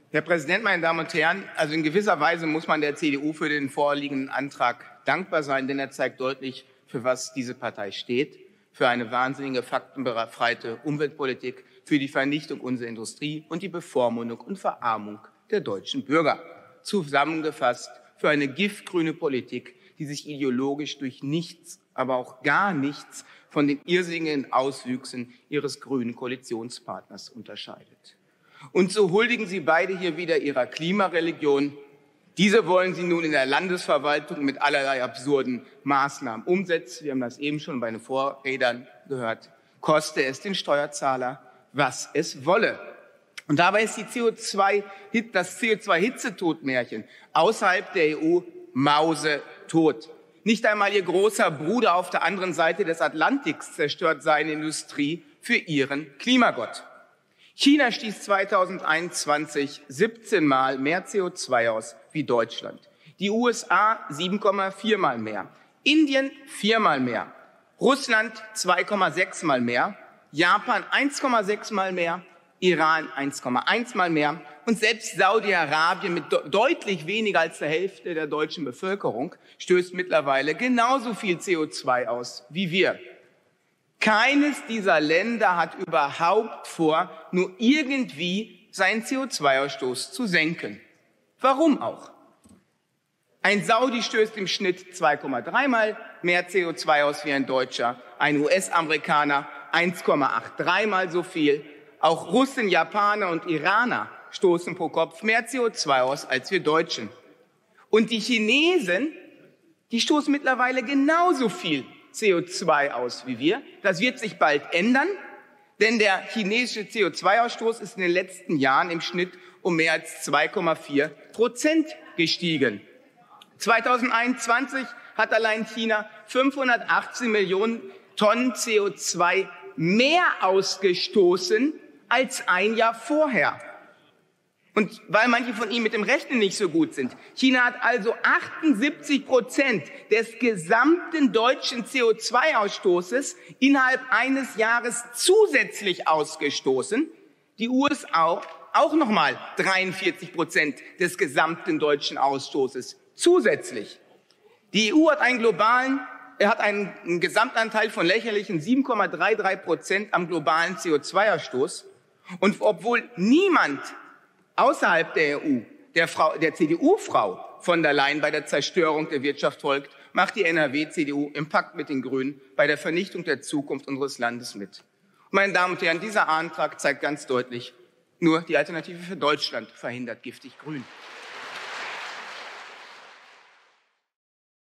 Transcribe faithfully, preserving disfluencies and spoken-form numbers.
Herr Präsident, meine Damen und Herren! Also in gewisser Weise muss man der C D U für den vorliegenden Antrag dankbar sein, denn er zeigt deutlich, für was diese Partei steht. Für eine wahnsinnige, faktenbefreite Umweltpolitik, für die Vernichtung unserer Industrie und die Bevormundung und Verarmung der deutschen Bürger. Zusammengefasst für eine giftgrüne Politik, die sich ideologisch durch nichts, aber auch gar nichts von den irrsinnigen Auswüchsen ihres grünen Koalitionspartners unterscheidet. Und so huldigen Sie beide hier wieder ihrer Klimareligion. Diese wollen Sie nun in der Landesverwaltung mit allerlei absurden Maßnahmen umsetzen. Wir haben das eben schon bei den Vorrednern gehört. Koste es den Steuerzahler, was es wolle. Und dabei ist die C O zwei, das C O zwei Hitzetodmärchen außerhalb der E U mausetot. Nicht einmal ihr großer Bruder auf der anderen Seite des Atlantiks zerstört seine Industrie für ihren Klimagott. China stieß zweitausendeinundzwanzig siebzehn Mal mehr C O zwei aus wie Deutschland. Die U S A sieben Komma vier Mal mehr. Indien viermal mehr. Russland zwei Komma sechs Mal mehr. Japan eins Komma sechs Mal mehr. Iran eins Komma eins Mal mehr. Und selbst Saudi-Arabien mit de- deutlich weniger als der Hälfte der deutschen Bevölkerung stößt mittlerweile genauso viel C O zwei aus wie wir. Keines dieser Länder hat überhaupt vor, nur irgendwie seinen C O zwei Ausstoß zu senken. Warum auch? Ein Saudi stößt im Schnitt zwei Komma drei Mal mehr C O zwei aus wie ein Deutscher, ein U S-Amerikaner eins Komma dreiundachtzig Mal so viel. Auch Russen, Japaner und Iraner stoßen pro Kopf mehr C O zwei aus als wir Deutschen. Und die Chinesen, die stoßen mittlerweile genauso viel C O zwei aus wie wir. Das wird sich bald ändern, denn der chinesische C O zwei Ausstoß ist in den letzten Jahren im Schnitt um mehr als zwei Komma vier Prozent gestiegen. zweitausendeinundzwanzig hat allein China fünfhundertachtzehn Millionen Tonnen C O zwei mehr ausgestoßen als ein Jahr vorher. Und weil manche von Ihnen mit dem Rechnen nicht so gut sind, China hat also achtundsiebzig Prozent des gesamten deutschen C O zwei Ausstoßes innerhalb eines Jahres zusätzlich ausgestoßen. Die U S A auch nochmal dreiundvierzig Prozent des gesamten deutschen Ausstoßes zusätzlich. Die E U hat einen globalen, er hat einen, einen Gesamtanteil von lächerlichen sieben Komma dreiunddreißig Prozent am globalen C O zwei Ausstoß. Und obwohl niemand außerhalb der E U, der, Frau, der C D U-Frau von der Leyen bei der Zerstörung der Wirtschaft folgt, macht die N R W-C D U im Pakt mit den Grünen bei der Vernichtung der Zukunft unseres Landes mit. Und meine Damen und Herren, dieser Antrag zeigt ganz deutlich, nur die Alternative für Deutschland verhindert giftig Grün.